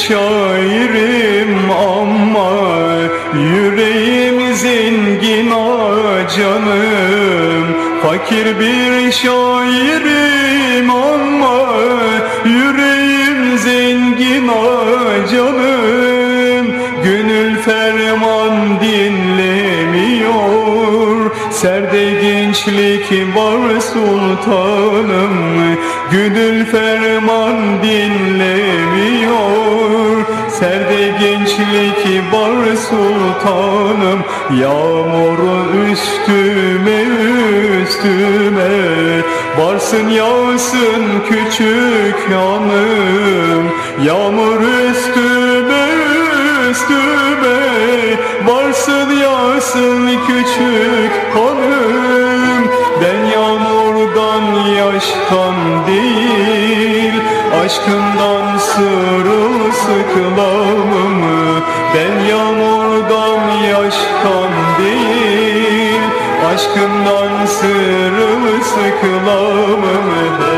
şairim ama yüreğim zengin canım. Fakir bir şairim ama yüreğim zengin canım. Gönül ferman dinlemiyor, serde gençlik var sultanım. Gönül ferman dinlemiyor, serde gençlik var sultanım. Yağmur üstüme üstüme varsın yağsın küçük hanım. Yağmur üstüme üstüme varsın yağsın küçük hanım. Ben yağmurdan yaştan değil, aşkından sırılsıklamım. Ben yağmurdan yaştan değil, aşkından sırılsıklamım.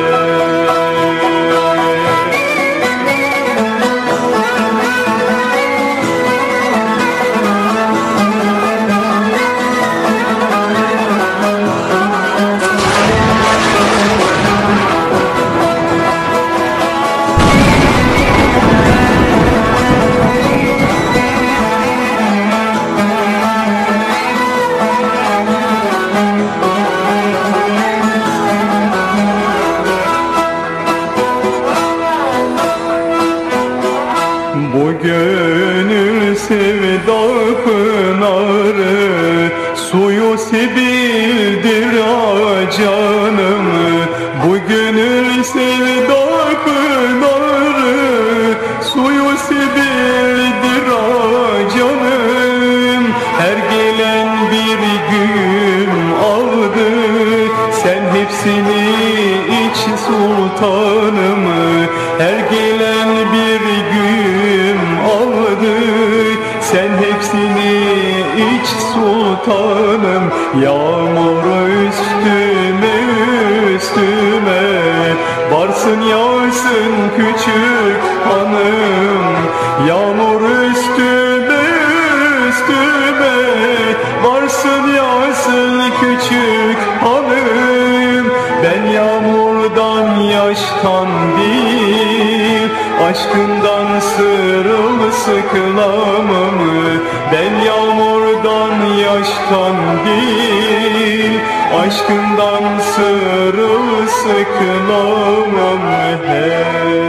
Bu gönül sevda pınarı, suyu sebildir canım. Bu gönül sevda pınarı, suyu sebildir canım. Her gelen bir gün aldı, sen hepsini iç sultanım. Her gelen bir gün aldı, sen hepsini iç sultanım. Yağmur üstüme üstüme varsın yağsın küçük hanım. Yağmur üstüme üstüme varsın yağsın küçük hanım. Ben yağmurdan yaştan değil, aşkından sırılsıklamım. Ben yağmurdan yaştan değil, aşkından sırılsıklamım. Hey.